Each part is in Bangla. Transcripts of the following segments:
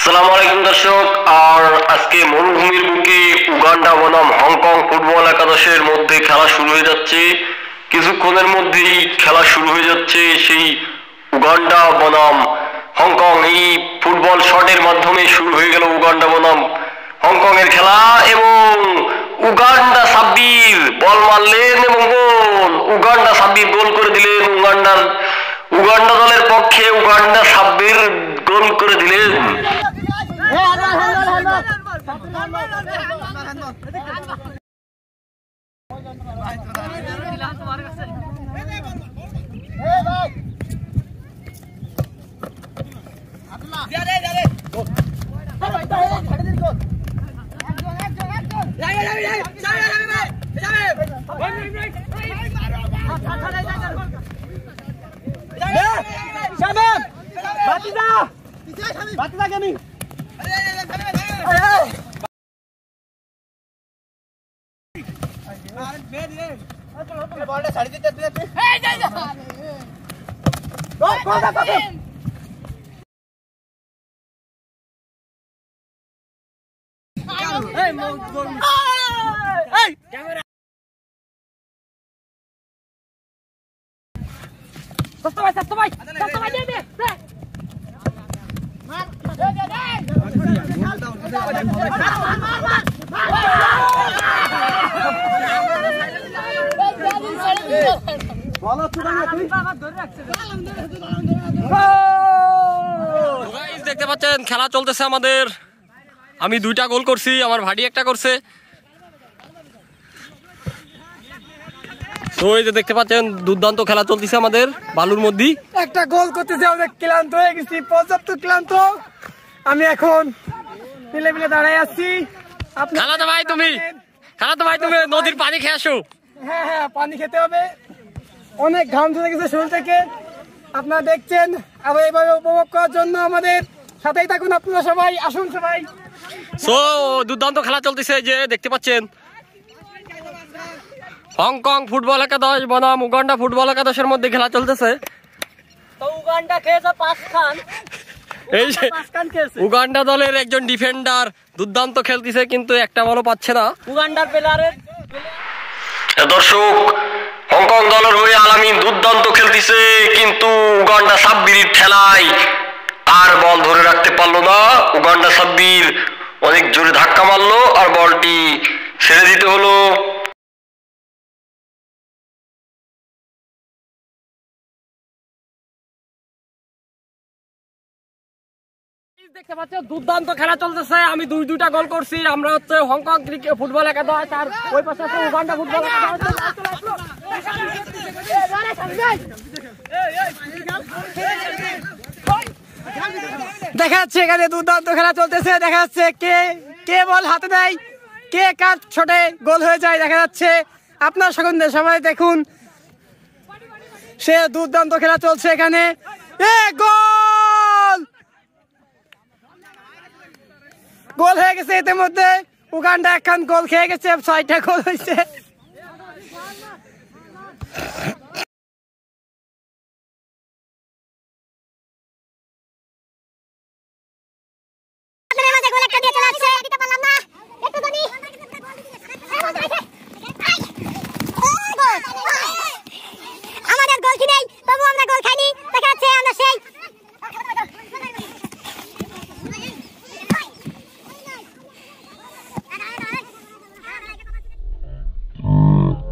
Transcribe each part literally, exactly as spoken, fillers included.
আসসালামু আলাইকুম দর্শক। আর আজকে মরুভূমির বুকে উগান্ডা বনাম হংকং ফুটবল একাদশের মধ্যে খেলা শুরু হয়ে যাচ্ছে। কিছুক্ষণের মধ্যেই খেলা শুরু হয়ে যাচ্ছে সেই উগান্ডা বনাম হংকং। এই ফুটবল শটের মাধ্যমে শুরু হয়ে গেল উগান্ডা বনাম হংকং এর খেলা এবং উগান্ডা সাব্বির বল মারলেন এবং গোল। উগান্ডা সাব্বির গোল করে দিলেন। উগান্ডার উগান্ডা দলের পক্ষে উগান্ডা সাব্বির গোল করে দিলেন। দেখতে পাচ্ছেন খেলা চলতেছে আমাদের। আমি দুইটা গোল করছি, আমার ভাডি একটা করছে। তো এই যে দেখতে পাচ্ছেন দুর্দান্ত খেলা চলতেছে আমাদের বালুর মধ্যে। একটা গোল করতেছে, অনেক ক্লান্ত হয়ে গেছি, পর্যাপ্ত ক্লান্ত। আমি এখন মিলে মিলে দাঁড়াই আছি। খেলা তো ভাই তুমি খেলা তো ভাই তুমি নদীর পানি খেয়ে আসো। হ্যাঁ হ্যাঁ পানি খেতে হবে, অনেক ঘাম ঝরে গেছে শরীর থেকে। আপনারা দেখছেন, আবার এইভাবে উপভোগ করার জন্য আমাদের সাথেই থাকুন। আপনারা সবাই আসুন সবাই। সো দুর্দান্ত খেলা চলতেছে, যে দেখতে পাচ্ছেন হংকং ফুটবল একাদশ বনাম উগান্ডা ফুটবল একাদশের মধ্যে খেলা চলতেছে। তো উগান্ডা খেয়েছে পাঁচ খান। এই যে উগান্ডা দলের একজন ডিফেন্ডার দুর্দান্ত খেলতেছে, কিন্তু একটা বলও পাচ্ছে না। উগান্ডার প্লেয়ারের দর্শক, হংকং দলের হয়ে আলামিন দুর্দান্ত খেলতেছে, কিন্তু উগান্ডা সাব্বির ঠেলায় আর বল ধরে রাখতে পারলো না। উগান্ডা সাব্বির অনেক জোরে ধাক্কা মারলো আর বলটি ছেড়ে দিতে হলো। দেখতে পাচ্ছেন দুর্দান্ত খেলা চলতেছে। আমি দুই দুইটা গোল করছি। আমরা হচ্ছে হংকং ক্রিকেট ফুটবল একাদশ, আর ওই পাশে আছে উগান্ডা ফুটবল একাদশ। দেখা যাচ্ছে এখানে দুর্দান্ত খেলা চলতেছে। দেখা যাচ্ছে কে কে বল হাতে দেয়, কে কার ছোটে গোল হয়ে যায় দেখা যাচ্ছে। আপনার সকলে সবাই দেখুন, সে দুর্দান্ত খেলা চলছে এখানে। এ গোল গোল হয়ে গেছে ইতিমধ্যে। উগান্ডা একখান গোল খেয়ে গেছে, ছয়টা গোল হয়েছে। আমাদের গোল কি নেই, তবু আমরা গোল খাইনি। দেখা যাচ্ছে আমরা সেই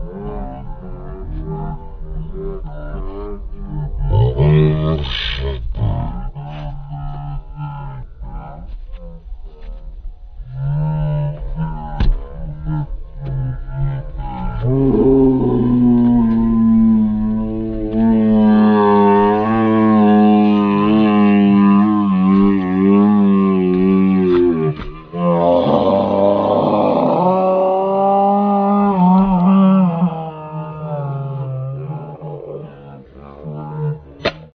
Oh, shit.